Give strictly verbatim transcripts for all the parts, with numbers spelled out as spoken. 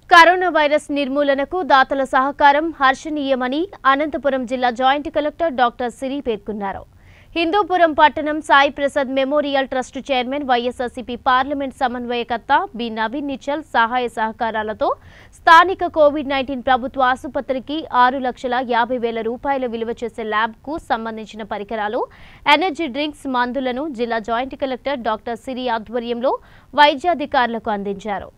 Corona virus నిర్మూలనకు దాతల సహకారం హర్షణీయమని అనంతపురం జిల్లా జాయింట్ కలెక్టర్ డాక్టర్ సిరి పేర్కొన్నారు. హిందూపురం పట్టణం Sai Prasad memorial trust chairman YSRCP parliament సమన్వయకర్త బి నవీన్ నిచ్చల్ సహాయ సహకారాలతో స్థానిక కోవిడ్ నైన్టీన్ ప్రభుత్వ ఆసుపత్రికి ఆరు లక్షల యాభై వేల రూపాయల విలువ చేసే ల్యాబ్ కు సంబంధించిన పరికరాలు, ఎనర్జీ డ్రింక్స్, మందులను జిల్లా జాయింట్ కలెక్టర్ డాక్టర్ సిరి ఆధ్వర్యంలో వైద్యాధికారులకు అందించారు.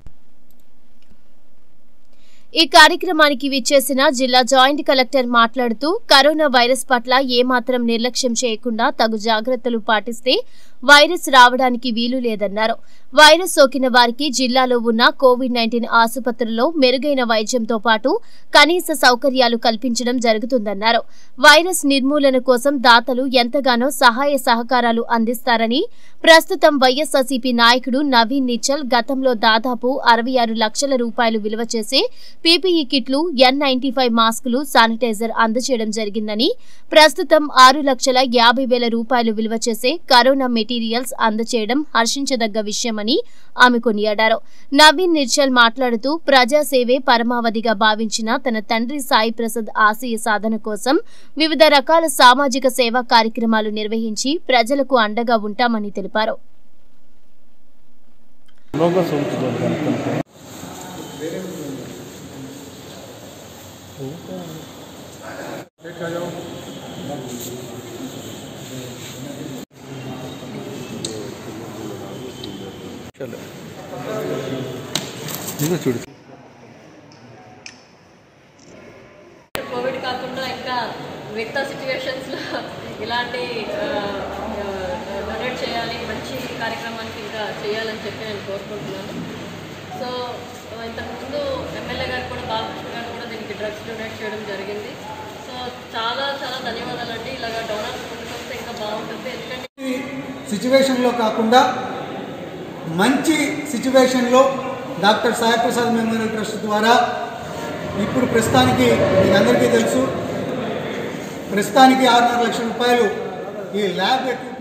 ఈ కార్యక్రమానికి విచ్చేసిన జిల్లా జాయింట్ కలెక్టర్ మాట్లాడుతూ కరోనా వైరస్ పట్ల ఏమాత్రం నిర్లక్ష్యం చేయకుండా తగు జాగ్రత్తలు పాటిస్తే వైరస్ రావడానికి వీలు లేదన్నారు. వైరస్ సోకిన వారికి జిల్లాలో ఉన్న కోవిడ్ నైన్టీన్ ఆసుపత్రుల్లో మెరుగైన వైద్యంతో పాటు కనీస సౌకర్యాలు కల్పించడం జరుగుతుందన్నారు. వైరస్ నిర్మూలన కోసం దాతలు ఎంతగానో సహాయ సహకారాలు అందిస్తారని, ప్రస్తుతం వైఎస్ఆర్సీపీ నాయకుడు నవీన్ నిచ్చల్ గతంలో దాదాపు అరవై ఆరు లక్షల రూపాయలు విలువ చేసే పీపీఈ కిట్లు, ఎన్ నైన్టీ ఫైవ్ మాస్కులు, శానిటైజర్ అందజేయడం జరిగిందని, ప్రస్తుతం ఆరు లక్షల యాభై వేల రూపాయలు విలువ చేసే కరోనా మెటీరియల్స్ అందజేయడం హర్షించదగ్గ విషయమని ఆమె కొనియాడారు. నవీన్ నిచ్చల్ మాట్లాడుతూ ప్రజాసేవే పరమావధిగా భావించిన తన తండ్రి సాయి ప్రసాద్ ఆశయ సాధన కోసం వివిధ రకాల సామాజిక సేవా కార్యక్రమాలు నిర్వహించి ప్రజలకు అండగా ఉంటామని తెలిపారు. చూడు కోవిడ్ కాకుండా ఇంకా మిగతా సిచ్యువేషన్స్లో ఇలాంటి డొనేట్ చేయాలి, మంచి కార్యక్రమానికి ఇంకా చేయాలని చెప్పి నేను కోరుకుంటున్నాను. సో ఇంతకుముందు ఎమ్మెల్యే గారు కూడా, బాలకృష్ణ గారు కూడా దీనికి డ్రగ్స్ డొనేట్ చేయడం జరిగింది. సో చాలా చాలా ధన్యవాదాలు అండి. ఇలాగ డోనర్స్ ముందుకొస్తే ఇంకా బాగుంటుంది. ఎందుకంటే సిచ్యువేషన్లో కాకుండా మంచి సిచ్యువేషన్లో doctor Sai Prasad memorial trust ద్వారా ఇప్పుడు ప్రస్తుతానికి మీకు అందరికీ తెలుసు, ప్రస్తుతానికి ఆరున్నర లక్షల రూపాయలు ఈ ల్యాబ్